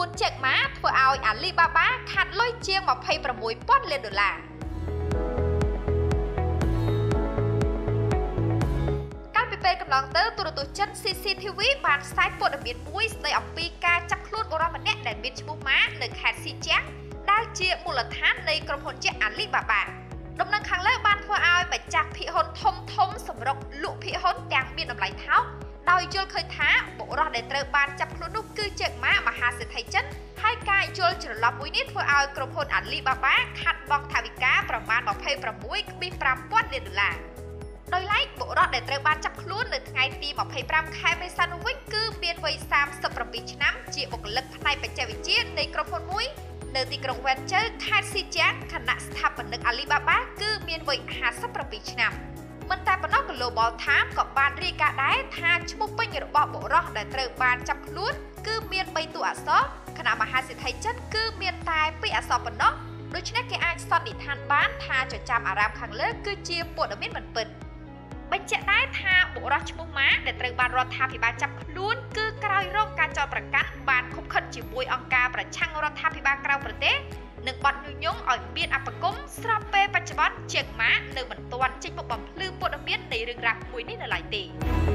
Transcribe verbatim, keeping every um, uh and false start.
ខ្លួនចេកម៉ាធ្វើឲ្យអាលីបាបាខាត់លុយជាងยี่สิบหกពាន់លានដុល្លារកាលពីពេលកន្លងទៅទូរទស្សន៍ចិន ซี ซี ที วี បានផ្សាយព័ត៌មានមួយស្ដីអំពីការចាប់ខ្លួនបុរសម្នាក់ដែលមានឈ្មោះម៉ានៅខេត្តស៊ីជាងដែលជាមូលដ្ឋាននៃក្រុមហ៊ុនចេកអាលីបាបាដំណឹងខាងលើបានធ្វើឲ្យម្ចាស់ភាគហ៊ុនធំធំសម្រុកលក់ភាគហ៊ុនទាំងមានតម្លៃថោកដោយយល់ឃើញថាបុរសដែលត្រូវបានចាប់ខ្លួននោះគឺចេកម៉ាមហាសេដ្ឋីចិនហើយការយល់ច្រឡំមួយនេះធ្វើឲ្យក្រុមហ៊ុនអាលីបាបាខាត់បង់ថវិកាប្រមាណยี่สิบหกจุดห้าពាន់លានដុល្លារដោយឡែកបុរសដែលត្រូវបានចាប់ខ្លួននៅថ្ងៃទីยี่สิบห้าខែមេសានោះវិញគឺមានវ័យสามสิบเจ็ดឆ្នាំជាបុគ្គលិកផ្នែកបច្ចេកវិទ្យានៃក្រុមហ៊ុនមួយនៅទីក្រុងវែនជើខេត្តស៊ីជាងគណៈស្ថាបនិកអាលីបាបាគឺមានវ័យห้าสิบเจ็ดឆ្នាំមិនតែប៉ុណ្ណោះ Global Times ក៏បានរាយការណ៍ដែរថាឈ្មោះពេញរបស់បុរសដែលត្រូវបានចាប់ខ្លួនគឺមានបីតួអក្សរខណៈមហាសេដ្ឋីចិនគឺមានតែពីរអក្សរប៉ុណ្ណោះដូច្នេះគេអាចសន្និដ្ឋានបានថាចចាមអារ៉ាមខាងលើគឺជាព័ត៌មានមិនពិតបញ្ជាក់ដែរថាបុរសឈ្មោះម៉ាដែលត្រូវបានរដ្ឋាភិបាលចាប់ខ្លួនគឺក្រោយរងការចោទប្រកាន់បានខុបខិតជាមួយអង្គការប្រឆាំងរដ្ឋាភិបាលក្រៅប្រទេសនិងបាត់ញុយញងឲ្យមានអបគមស្រាប់ពេលបច្ចុប្បន្នចេកម៉ានៅមិនទាន់ចេញមកបំភ្លឺព័ត៌មាននៃរឿងរ៉ាវមួយនេះនៅឡើយទេ